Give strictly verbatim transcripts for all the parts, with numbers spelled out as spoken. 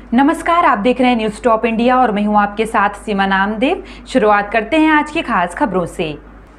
नमस्कार, आप देख रहे हैं न्यूज़ टॉप इंडिया और मैं हूं आपके साथ सीमा नामदेव। शुरुआत करते हैं आज की खास खबरों से।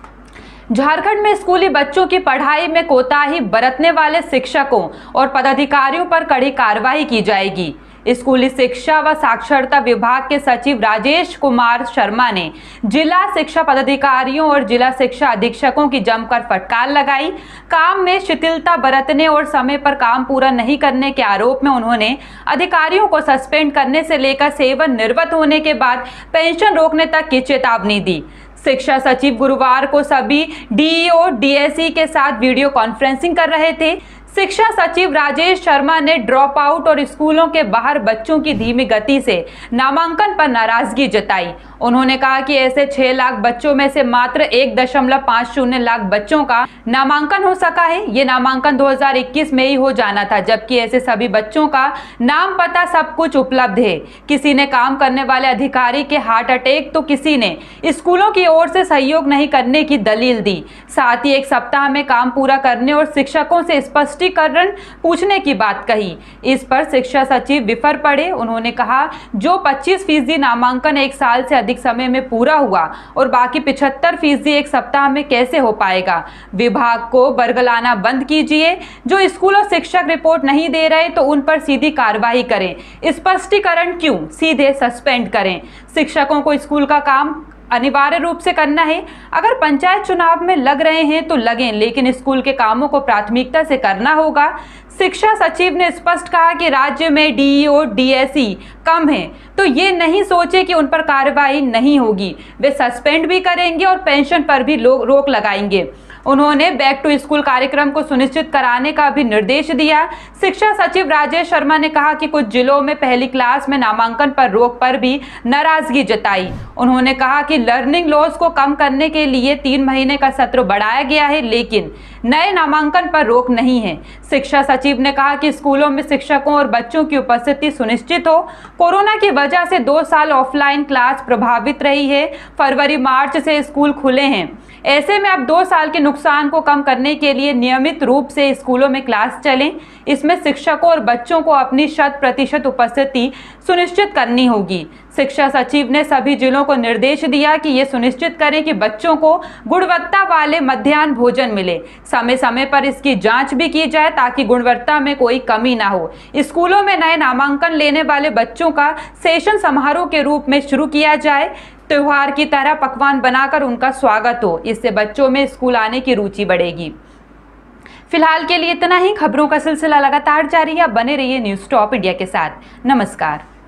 झारखंड में स्कूली बच्चों की पढ़ाई में कोताही बरतने वाले शिक्षकों और पदाधिकारियों पर कड़ी कार्रवाई की जाएगी। स्कूली शिक्षा व साक्षरता विभाग के सचिव राजेश कुमार शर्मा ने जिला शिक्षा पदाधिकारियों और जिला शिक्षा अधीक्षकों की जमकर फटकार लगाई। काम में शिथिलता बरतने और समय पर काम पूरा नहीं करने के आरोप में उन्होंने अधिकारियों को सस्पेंड करने से लेकर सेवन निवृत्त होने के बाद पेंशन रोकने तक की चेतावनी दी। शिक्षा सचिव गुरुवार को सभी डीईओ डीएसई के साथ वीडियो कॉन्फ्रेंसिंग कर रहे थे। शिक्षा सचिव राजेश शर्मा ने ड्रॉप आउट और स्कूलों के बाहर बच्चों की धीमी गति से नामांकन पर नाराजगी जताई। उन्होंने कहा कि ऐसे छह लाख बच्चों में से मात्र एक दशमलव पाँच शून्य लाख बच्चों का नामांकन हो सका है। ये नामांकन दो हज़ार इक्कीस में ही हो जाना था, जबकि ऐसे सभी बच्चों का नाम पता सब कुछ उपलब्ध है। किसी ने काम करने वाले अधिकारी के हार्ट अटैक तो किसी ने स्कूलों की ओर से सहयोग नहीं करने की दलील दी। साथ ही एक सप्ताह में काम पूरा करने और शिक्षकों से स्पष्टीकरण पूछने की बात कही। इस पर शिक्षा सचिव विफर पड़े। उन्होंने कहा, जो पच्चीस फीसदी नामांकन एक साल से अधिक समय में पूरा हुआ और बाकी पिछहत्तर फीसदी एक सप्ताह में कैसे हो पाएगा। विभाग को बरगलाना बंद कीजिए। जो स्कूल और शिक्षक रिपोर्ट नहीं दे रहे तो उन पर सीधी कार्रवाई करें। स्पष्टीकरण क्यों, सीधे सस्पेंड करें। शिक्षकों को स्कूल का काम अनिवार्य रूप से करना है। अगर पंचायत चुनाव में लग रहे हैं तो लगें, लेकिन स्कूल के कामों को प्राथमिकता से करना होगा। शिक्षा सचिव ने स्पष्ट कहा कि राज्य में डीईओ डीएसई कम है तो ये नहीं सोचे कि उन पर कार्रवाई नहीं होगी। वे सस्पेंड भी करेंगे और पेंशन पर भी रोक लगाएंगे। उन्होंने बैक टू स्कूल कार्यक्रम को सुनिश्चित कराने का भी निर्देश दिया। शिक्षा सचिव राजेश शर्मा ने कहा कि कुछ जिलों में पहली क्लास में नामांकन पर रोक पर भी नाराजगी जताई। उन्होंने कहा कि लर्निंग लॉस को कम करने के लिए तीन महीने का सत्र बढ़ाया गया है, लेकिन नए नामांकन पर रोक नहीं है। शिक्षा सचिव ने कहा कि स्कूलों में शिक्षकों और बच्चों की उपस्थिति सुनिश्चित हो। कोरोना की वजह से दो साल ऑफलाइन क्लास प्रभावित रही है। फरवरी मार्च से स्कूल खुले हैं, ऐसे में अब दो साल के नुकसान को कम करने के लिए नियमित रूप से स्कूलों में क्लास चलें। इसमें शिक्षकों और बच्चों को अपनी शत प्रतिशत उपस्थिति सुनिश्चित करनी होगी। शिक्षा सचिव ने सभी जिलों को निर्देश दिया कि ये सुनिश्चित करें कि बच्चों को गुणवत्ता वाले मध्याह्न भोजन मिले। समय समय पर इसकी जांच भी की जाए ताकि गुणवत्ता में कोई कमी ना हो। स्कूलों में नए नामांकन लेने वाले बच्चों का सेशन समारोह के रूप में शुरू किया जाए। त्योहार की तरह पकवान बनाकर उनका स्वागत हो। इससे बच्चों में स्कूल आने की रुचि बढ़ेगी। फिलहाल के लिए इतना ही। खबरों का सिलसिला लगातार जारी है। बने रहिए न्यूज़ टॉप इंडिया के साथ। नमस्कार।